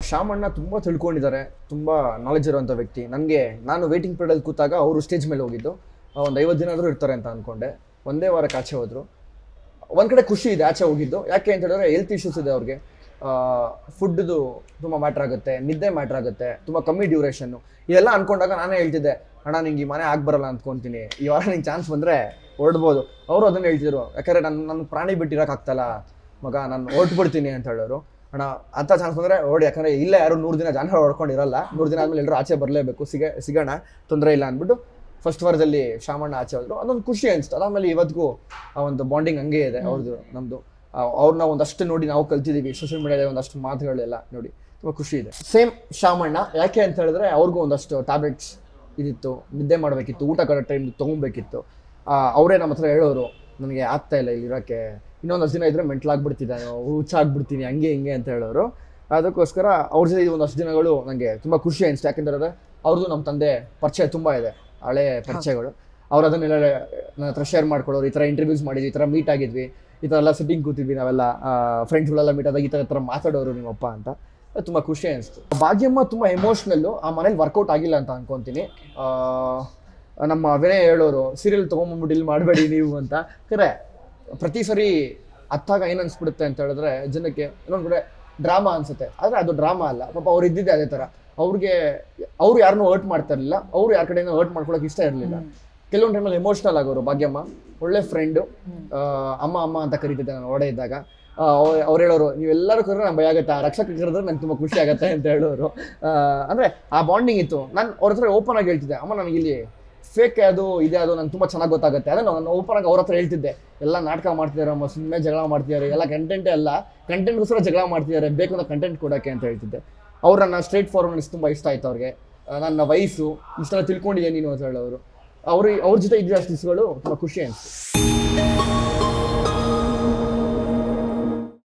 ಶ್ಯಾಮಣ್ಣ ತುಂಬ ತಿಳ್ಕೊಂಡಿದ್ದಾರೆ, ತುಂಬ ನಾಲೆಜ್ ಇರುವಂಥ ವ್ಯಕ್ತಿ. ನನಗೆ ನಾನು ವೇಟಿಂಗ್ ಪೀರಿಯಡಲ್ಲಿ ಕೂತಾಗ ಅವರು ಸ್ಟೇಜ್ ಮೇಲೆ ಹೋಗಿದ್ದು ಒಂದು 50 ದಿನ ಆದರೂ ಇರ್ತಾರೆ ಅಂತ ಅಂದ್ಕೊಂಡೆ. ಒಂದೇ ವಾರಕ್ಕೆ ಆಚೆ ಹೋದರು. ಒಂದು ಕಡೆ ಖುಷಿ ಇದೆ ಆಚೆ ಹೋಗಿದ್ದು. ಯಾಕೆ ಅಂತ ಹೇಳಿದ್ರೆ ಹೆಲ್ತ್ ಇಶ್ಯೂಸ್ ಇದೆ ಅವ್ರಿಗೆ. ಫುಡ್ದು ತುಂಬ ಮ್ಯಾಟ್ರ್ ಆಗುತ್ತೆ, ನಿದ್ದೆ ಮ್ಯಾಟ್ರ್ ಆಗುತ್ತೆ, ತುಂಬ ಕಮ್ಮಿ ಡ್ಯೂರೇಷನ್ನು. ಇದೆಲ್ಲ ಅಂದ್ಕೊಂಡಾಗ ನಾನೇ ಹೇಳ್ತಿದ್ದೆ, ಅಣ್ಣ ನಿಂಗೆ ಈ ಮನೆ ಆಗ್ಬರಲ್ಲ ಅಂದ್ಕೊತೀನಿ, ಈ ವಾರ ನಿಂಗೆ ಚಾನ್ಸ್ ಬಂದರೆ ಹೊರಡ್ಬೋದು. ಅವರು ಅದನ್ನು ಹೇಳ್ತಿದ್ರು. ಯಾಕಂದರೆ ನನ್ನ ಪ್ರಾಣಿ ಬಿಟ್ಟಿರೋಕ್ಕಾಗ್ತಲ್ಲ ಮಗ, ನಾನು ಹೊರಟ್ಬಿಡ್ತೀನಿ ಅಂತ ಹೇಳೋರು. ಅಣ್ಣ ಅಂಥ ಚಾನ್ಸ್ ಬಂದರೆ ಓಡಿ, ಯಾಕಂದರೆ ಇಲ್ಲೇ ಯಾರು 100 ದಿನ ಜನ ಹೊಡ್ಕೊಂಡಿರಲ್ಲ, 100 ದಿನ ಆದಮೇಲೆ ಎಲ್ಲರೂ ಆಚೆ ಬರಲೇಬೇಕು, ಸಿಗೋಣ, ತೊಂದರೆ ಇಲ್ಲ ಅಂದ್ಬಿಟ್ಟು ಫಸ್ಟ್ ವಾರದಲ್ಲಿ ಶ್ಯಾಮಣ್ಣ ಆಚೆ ಹೋದ್ರು. ಅದೊಂದು ಖುಷಿ ಅನಿಸ್ತು. ಅದಾದಮೇಲೆ ಇವತ್ತಿಗೂ ಆ ಒಂದು ಬಾಂಡಿಂಗ್ ಹಂಗೆ ಇದೆ ಅವ್ರದ್ದು ನಮ್ಮದು. ಅವ್ರನ್ನ ಒಂದಷ್ಟು ನೋಡಿ ನಾವು ಕಲ್ತಿದ್ದೀವಿ, ಸೋಷಿಯಲ್ ಮೀಡಿಯಾದಲ್ಲಿ ಒಂದಷ್ಟು ಮಾತುಗಳೆಲ್ಲ ನೋಡಿ ತುಂಬ ಖುಷಿ ಇದೆ. ಸೇಮ್ ಶ್ಯಾಮಣ್ಣ. ಯಾಕೆ ಅಂತ ಹೇಳಿದ್ರೆ ಅವ್ರಿಗೂ ಒಂದಷ್ಟು ಟ್ಯಾಬ್ಲೆಟ್ಸ್ ಇದಿತ್ತು, ನಿದ್ದೆ ಮಾಡಬೇಕಿತ್ತು, ಊಟ ಕರೆಕ್ಟ್ ಟೈಮ್ ತೊಗೊಬೇಕಿತ್ತು. ಅವರೇ ನಮ್ಮ ಹತ್ರ ಹೇಳೋರು, ನನಗೆ ಆಗ್ತಾ ಇಲ್ಲ ಇಲ್ಲಿ ಇರೋಕ್ಕೆ, ಇನ್ನೊಂದಷ್ಟು ದಿನ ಇದ್ದರೆ ಮೆಂಟ್ಲಾಗ್ಬಿಡ್ತಿದ್ದೆ, ಹುಚ್ಚಾಗ್ಬಿಡ್ತೀನಿ, ಹಂಗೆ ಹಿಂಗೆ ಅಂತ ಹೇಳೋರು. ಅದಕ್ಕೋಸ್ಕರ ಅವ್ರ ಜೊತೆ ಒಂದಷ್ಟು ದಿನಗಳು ನನಗೆ ತುಂಬ ಖುಷಿ ಅನಿಸ್ತು. ಯಾಕೆಂದರೆ ಅವ್ರದ್ದು ನಮ್ಮ ತಂದೆ ಪರಿಚಯ ತುಂಬ ಇದೆ, ಹಳೆ ಪರಿಚಯಗಳು. ಅವ್ರು ಅದನ್ನೆಲ್ಲ ನನ್ನ ಹತ್ರ ಶೇರ್ ಮಾಡ್ಕೊಳ್ಳೋರು. ಈ ಥರ ಇಂಟರ್ವ್ಯೂಸ್ ಮಾಡಿದ್ವಿ, ಈ ಥರ ಮೀಟ್ ಆಗಿದ್ವಿ, ಈ ಥರ ಎಲ್ಲ ಸಿಟ್ಟಿಂಗ್ ಕೂತಿದ್ವಿ ನಾವೆಲ್ಲ, ಫ್ರೆಂಡ್ಸ್ಗಳೆಲ್ಲ ಮೀಟ್ ಆದಾಗ ಈ ಥರ ಮಾತಾಡೋರು ನಿಮ್ಮಪ್ಪ ಅಂತ. ತುಂಬ ಖುಷಿ ಅನಿಸ್ತು. ಭಾಗ್ಯಮ್ಮ ತುಂಬ ಎಮೋಷ್ನಲ್ಲು. ಆ ಮನೇಲಿ ವರ್ಕೌಟ್ ಆಗಿಲ್ಲ ಅಂತ ಅನ್ಕೊತೀನಿ. ನಮ್ಮ ವಿನಯ್ ಹೇಳೋರು, ಸೀರಿಯಲ್ ತೊಗೊಂಬಂದ್ಬಿಟ್ಟು ಇಲ್ಲಿ ಮಾಡಬೇಡಿ ನೀವು ಅಂತ. ಕರೆ ಪ್ರತಿ ಸರಿ ಅತ್ತಾಗ ಏನು ಅನಿಸ್ಬಿಡುತ್ತೆ ಅಂತ ಹೇಳಿದ್ರೆ ಜನಕ್ಕೆ ಇನ್ನೊಂದು ಕಡೆ ಡ್ರಾಮಾ ಅನಿಸುತ್ತೆ. ಆದರೆ ಅದು ಡ್ರಾಮಾ ಅಲ್ಲ. ಪಾಪ ಅವ್ರು ಇದ್ದಿದ್ದೆ ಅದೇ ಥರ. ಅವ್ರು ಯಾರನ್ನೂ ಹರ್ಟ್ ಮಾಡ್ತಾ ಇರಲಿಲ್ಲ, ಅವ್ರು ಯಾರ ಕಡೆಯಿಂದ ಹರ್ಟ್ ಮಾಡ್ಕೊಳಕ್ಕೆ ಇಷ್ಟ ಇರಲಿಲ್ಲ. ಕೆಲವೊಂದು ಟೈಮಲ್ಲಿ ಎಮೋಷ್ನಲ್ ಆಗೋರು. ಭಾಗ್ಯಮ್ಮ ಒಳ್ಳೆ ಫ್ರೆಂಡು, ಅಮ್ಮ ಅಂತ ಕರೀತಿದ್ದೆ ನಾನು ಹೊಡೆ ಇದ್ದಾಗ. ಅವ್ರು ಹೇಳೋರು, ನೀವೆಲ್ಲರೂ ಕರೆದ್ರೆ ನಂಗೆ ಭಯ ಆಗುತ್ತೆ, ರಕ್ಷಕ ಕರೆದ್ರೆ ನಂಗೆ ತುಂಬ ಖುಷಿ ಆಗುತ್ತೆ ಅಂತ ಹೇಳೋರು. ಅಂದರೆ ಆ ಬಾಂಡಿಂಗ್ ಇತ್ತು. ನಾನು ಅವ್ರ ಹತ್ರ ಓಪನ್ ಆಗಿ ಹೇಳ್ತಿದ್ದೆ, ಅಮ್ಮ ನನಗಿಲ್ಲಿ ಫೇಕ್ ಅದು ಇದೆ, ಅದು ನಂಗೆ ತುಂಬ ಚೆನ್ನಾಗಿ ಗೊತ್ತಾಗುತ್ತೆ. ಅದನ್ನು ನಾನು ಓಪನ್ ಆಗಿ ಅವ್ರ ಹತ್ರ ಹೇಳ್ತಿದ್ದೆ. ಎಲ್ಲ ನಾಟಕ ಮಾಡ್ತಿದ್ದಾರೆ, ಸುಮ್ಮನೆ ಜಗಳ ಮಾಡ್ತಿದ್ದಾರೆ, ಎಲ್ಲ ಕಂಟೆಂಟೇ ಅಲ್ಲ, ಕಂಟೆಂಟ್ಗೋಸ್ಕರ ಜಗಳ ಮಾಡ್ತಿದ್ದಾರೆ, ಬೇಕು ಅನ್ನೋ ಕಂಟೆಂಟ್ ಕೊಡೋಕ್ಕೆ ಅಂತ ಹೇಳ್ತಿದ್ದೆ. ಅವ್ರನ್ನ ಸ್ಟ್ರೇಟ್ ಫಾರ್ವರ್ಡ್ನೆಸ್ ತುಂಬ ಇಷ್ಟ ಆಯ್ತು ಅವ್ರಿಗೆ. ನನ್ನ ವಯಸ್ಸು ಇಷ್ಟೆಲ್ಲ ತಿಳ್ಕೊಂಡಿದ್ದೆ ನೀನು ಅಂತ ಹೇಳೋರು. ಅವ್ರ ಜೊತೆ ಇದ್ದ ದಿವಸಗಳು ತುಂಬ ಖುಷಿ ಅನಿಸ್ತು.